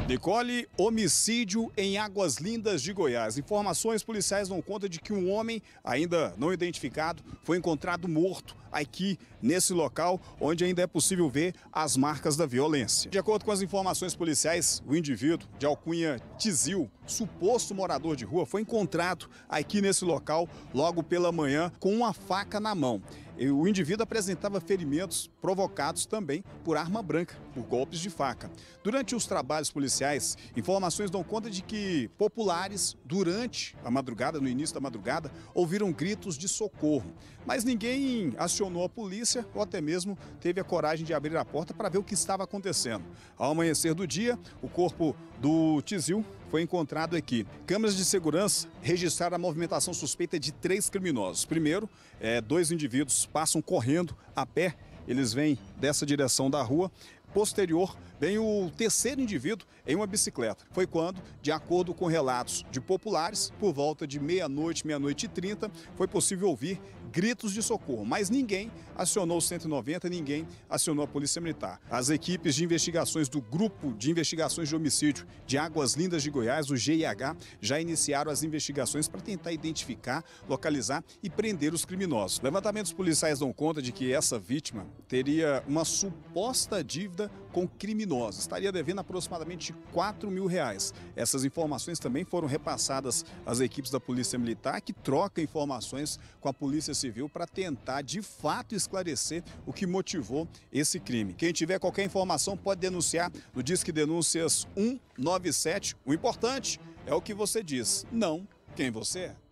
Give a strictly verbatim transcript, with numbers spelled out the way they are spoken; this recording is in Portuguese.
Nicole, homicídio em Águas Lindas de Goiás. Informações policiais dão conta de que um homem, ainda não identificado, foi encontrado morto aqui nesse local, onde ainda é possível ver as marcas da violência. De acordo com as informações policiais, o indivíduo de alcunha Tizil, suposto morador de rua, foi encontrado aqui nesse local logo pela manhã com uma faca na mão. E o indivíduo apresentava ferimentos provocados também por arma branca, por golpes de faca. Durante os trabalhos policiais, informações dão conta de que populares, durante a madrugada, no início da madrugada, ouviram gritos de socorro. Mas ninguém acionou a polícia ou até mesmo teve a coragem de abrir a porta para ver o que estava acontecendo. Ao amanhecer do dia, o corpo do Tizil foi encontrado aqui. Câmeras de segurança registraram a movimentação suspeita de três criminosos. Primeiro, é, dois indivíduos passam correndo a pé, eles vêm dessa direção da rua. Posterior, vem o terceiro indivíduo em uma bicicleta. Foi quando, de acordo com relatos de populares, por volta de meia-noite, meia-noite e trinta, foi possível ouvir gritos de socorro, mas ninguém acionou o cento e noventa, ninguém acionou a Polícia Militar. As equipes de investigações do Grupo de Investigações de Homicídio de Águas Lindas de Goiás, o G I H, já iniciaram as investigações para tentar identificar, localizar e prender os criminosos. Levantamentos policiais dão conta de que essa vítima teria uma suposta dívida com criminosos. Estaria devendo aproximadamente quatro mil reais. Essas informações também foram repassadas às equipes da Polícia Militar, que troca informações com a Polícia Civil para tentar, de fato, esclarecer o que motivou esse crime. Quem tiver qualquer informação pode denunciar no Disque Denúncias cento e noventa e sete. O importante é o que você diz, não quem você é.